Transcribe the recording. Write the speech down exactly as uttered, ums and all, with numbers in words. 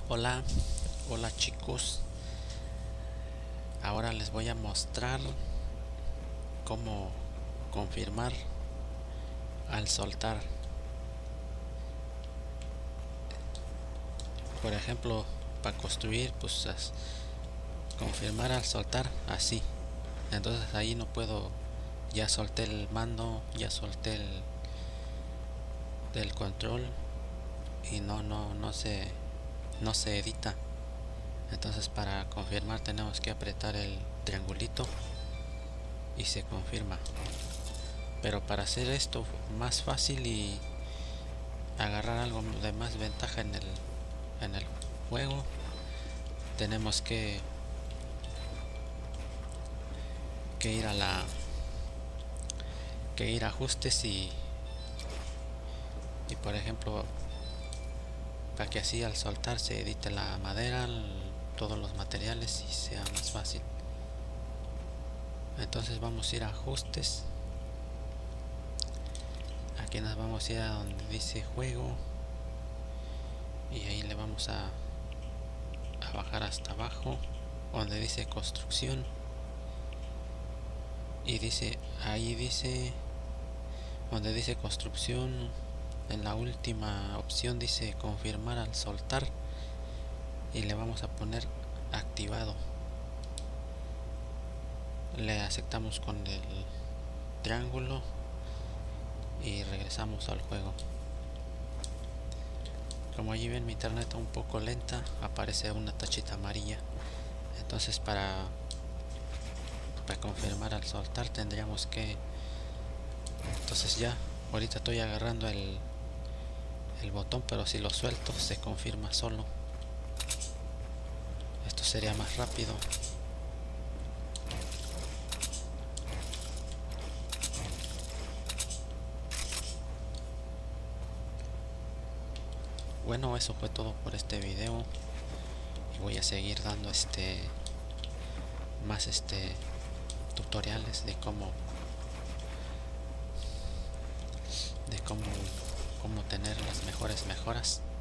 Hola, hola chicos. Ahora les voy a mostrar cómo confirmar al soltar. Por ejemplo, para construir, pues confirmar al soltar así. Entonces ahí no puedo, ya solté el mando, ya solté el del control y no, no, no se, no se edita. Entonces para confirmar tenemos que apretar el triangulito y se confirma. Pero para hacer esto más fácil y agarrar algo de más ventaja en el, en el juego, tenemos que, que ir a la que ir a ajustes y, y por ejemplo, para que así al soltar se edite la madera, todos los materiales y sea más fácil. Entonces vamos a ir a ajustes. Aquí nos vamos a ir a donde dice juego y ahí le vamos a, a bajar hasta abajo donde dice construcción y dice, ahí dice, donde dice construcción, en la última opción dice confirmar al soltar y le vamos a poner activado. Le aceptamos con el triángulo y regresamos al juego. Como allí ven, mi internet un poco lenta, aparece una tachita amarilla. Entonces para para confirmar al soltar tendríamos que, entonces ya ahorita estoy agarrando el el botón, pero si lo suelto se confirma solo. Esto sería más rápido. Bueno, eso fue todo por este video y voy a seguir dando este más este tutoriales de cómo de cómo cómo tener las mejores mejoras.